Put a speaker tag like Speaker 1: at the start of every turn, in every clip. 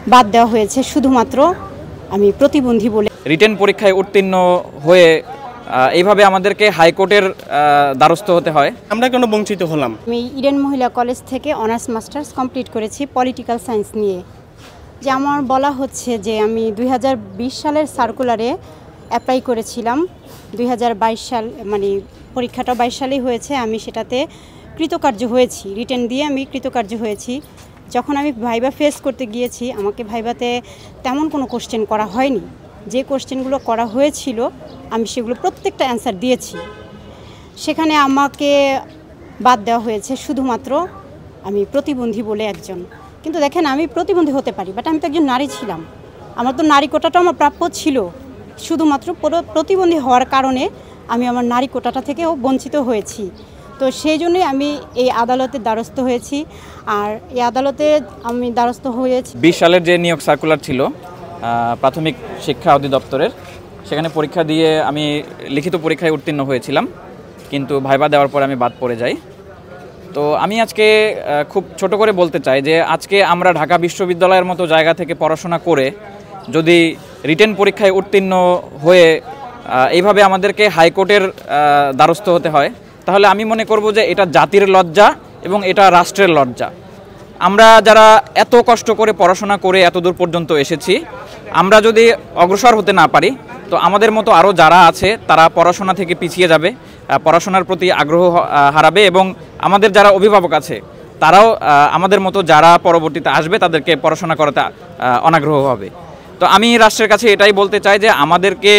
Speaker 1: বাদ দেওয়া হয়েছে শুধুমাত্র আমি প্রতিবন্ধী বলে।
Speaker 2: রিটেন পরীক্ষায় উত্তীর্ণ হয়ে এইভাবে আমাদেরকে হাইকোর্টের দ্বারস্থ হতে হয়।
Speaker 3: আমরা কেন বঞ্চিত হলাম?
Speaker 1: আমি ইডেন মহিলা কলেজ থেকে অনার্স মাস্টার্স কমপ্লিট করেছি পলিটিক্যাল সায়েন্স নিয়ে। যে আমার বলা হচ্ছে যে আমি 2020 সালের সার্কুলারে অ্যাপ্লাই করেছিলাম। 2022 সাল মানে পরীক্ষাটা 22 সালেই হয়েছে, আমি সেটাতে কৃতকার্য হয়েছি, রিটেন দিয়ে আমি কৃতকার্য হয়েছি। যখন আমি ভাইবা ফেস করতে গিয়েছি, আমাকে ভাইবাতে তেমন কোনো কোশ্চেন করা হয়নি। যে কোশ্চেনগুলো করা হয়েছিল আমি সেগুলো প্রত্যেকটা অ্যান্সার দিয়েছি। সেখানে আমাকে বাদ দেওয়া হয়েছে শুধুমাত্র আমি প্রতিবন্ধী বলে একজন। কিন্তু দেখেন, আমি প্রতিবন্ধী হতে পারি, বাট আমি তো একজন নারী ছিলাম। আমার তো নারী কোটাটাও আমার প্রাপ্য ছিল। শুধুমাত্র প্রতিবন্ধী হওয়ার কারণে আমি আমার নারী কোটাটা থেকেও বঞ্চিত হয়েছি। তো সেই জন্যই আমি এই আদালতের দ্বারস্থ হয়েছি। আর এই আদালতে আমি দ্বারস্থ হয়েছি
Speaker 2: 20 সালের যে নিয়োগ সার্কুলার ছিল প্রাথমিক শিক্ষা অধিদপ্তরের, সেখানে পরীক্ষা দিয়ে আমি লিখিত পরীক্ষায় উত্তীর্ণ হয়েছিলাম, কিন্তু ভাইবা দেওয়ার পর আমি বাদ পড়ে যাই। তো আমি আজকে খুব ছোট করে বলতে চাই যে আজকে আমরা ঢাকা বিশ্ববিদ্যালয়ের মতো জায়গা থেকে পড়াশোনা করে যদি রিটেন পরীক্ষায় উত্তীর্ণ হয়ে এইভাবে আমাদেরকে হাইকোর্টের দ্বারস্থ হতে হয়, তাহলে আমি মনে করব যে এটা জাতির লজ্জা এবং এটা রাষ্ট্রের লজ্জা। আমরা যারা এত কষ্ট করে পড়াশোনা করে এত দূর পর্যন্ত এসেছি, আমরা যদি অগ্রসর হতে না পারি, তো আমাদের মতো আরও যারা আছে তারা পড়াশোনা থেকে পিছিয়ে যাবে, পড়াশোনার প্রতি আগ্রহ হারাবে, এবং আমাদের যারা অভিভাবক আছে তারাও আমাদের মতো যারা পরবর্তীতে আসবে তাদেরকে পড়াশোনা করাতে অনাগ্রহ হবে। তো আমি রাষ্ট্রের কাছে এটাই বলতে চাই যে আমাদেরকে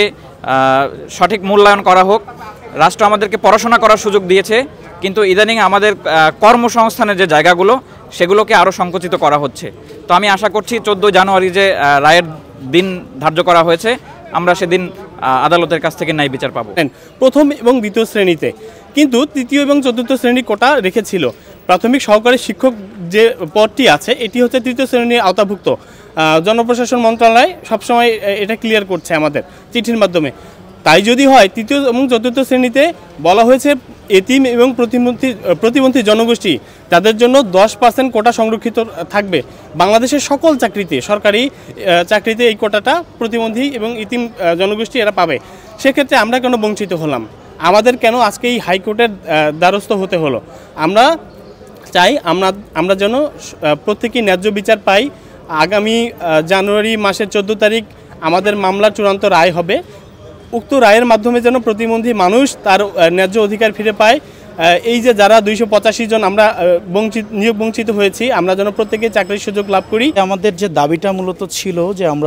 Speaker 2: সঠিক মূল্যায়ন করা হোক। রাষ্ট্র আমাদেরকে পড়াশোনা করার সুযোগ দিয়েছে, কিন্তু ইদানিং আমাদের কর্মসংস্থানের যে জায়গাগুলো সেগুলোকে আরও সংকুচিত করা হচ্ছে। তো আমি আশা করছি 14 জানুয়ারি যে রায়ের দিন ধার্য করা হয়েছে, আমরা সেদিন আদালতের কাছ থেকে ন্যায় বিচার পাবো।
Speaker 3: প্রথম এবং দ্বিতীয় শ্রেণীতে, কিন্তু তৃতীয় এবং চতুর্থ শ্রেণী কোটা রেখেছিল। প্রাথমিক সহকারী শিক্ষক যে পদটি আছে এটি হচ্ছে তৃতীয় শ্রেণীর আওতাভুক্ত। জনপ্রশাসন মন্ত্রণালয় সবসময় এটা ক্লিয়ার করছে আমাদের চিঠির মাধ্যমে। তাই যদি হয়, তৃতীয় এবং চতুর্থ শ্রেণীতে বলা হয়েছে এতিম এবং প্রতিবন্ধী জনগোষ্ঠী, তাদের জন্য 10% কোটা সংরক্ষিত থাকবে। বাংলাদেশের সকল চাকরিতে, সরকারি চাকরিতে এই কোটাটা প্রতিবন্ধী এবং এতিম জনগোষ্ঠী এরা পাবে। সেক্ষেত্রে আমরা কেন বঞ্চিত হলাম? আমাদের কেন আজকে এই হাইকোর্টের দ্বারস্থ হতে হলো? আমরা চাই আমরা যেন প্রত্যেকেই ন্যায্য বিচার পাই। আগামী জানুয়ারি মাসের 14 তারিখ আমাদের মামলার চূড়ান্ত রায় হবে। উক্ত রায়ের মাধ্যমে যেন প্রতিবন্ধী মানুষ তার ন্যায্য অধিকার ফিরে পায়। এই যে যারা 285 জন আমরা নিয়োগ বঞ্চিত হয়েছি, আমরা যেন প্রত্যেকে চাকরির সুযোগ লাভ করি।
Speaker 4: আমাদের যে দাবিটা মূলত ছিল যে আমরা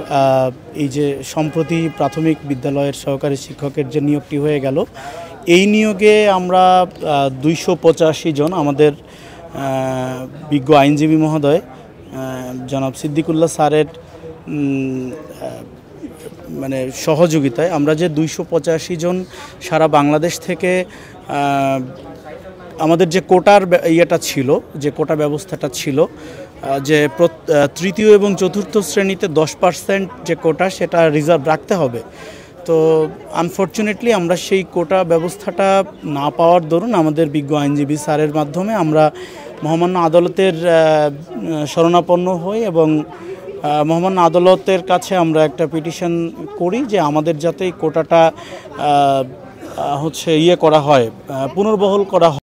Speaker 4: এই যে সম্প্রতি প্রাথমিক বিদ্যালয়ের সহকারী শিক্ষকের যে নিয়োগটি হয়ে গেল, এই নিয়োগে আমরা 285 জন আমাদের বিজ্ঞ আইনজীবী মহোদয় জনাব সিদ্দিকুল্লাহ স্যারের মানে সহযোগিতায় আমরা যে 285 জন সারা বাংলাদেশ থেকে আমাদের যে কোটার ইয়েটা ছিল, যে কোটা ব্যবস্থাটা ছিল, যে তৃতীয় এবং চতুর্থ শ্রেণীতে 10% যে কোটা সেটা রিজার্ভ রাখতে হবে। তো আনফর্চুনেটলি আমরা সেই কোটা ব্যবস্থাটা না পাওয়ার দরুন আমাদের বিজ্ঞ আইনজীবী স্যারের মাধ্যমে আমরা মহামান্য আদালতের শরণাপন্ন হই এবং মহামান্য আদালতের কাছে আমরা একটা পিটিশন করি যে আমাদের যাতে এই কোটাটা করা হয়, পুনর্বহাল করা হয়।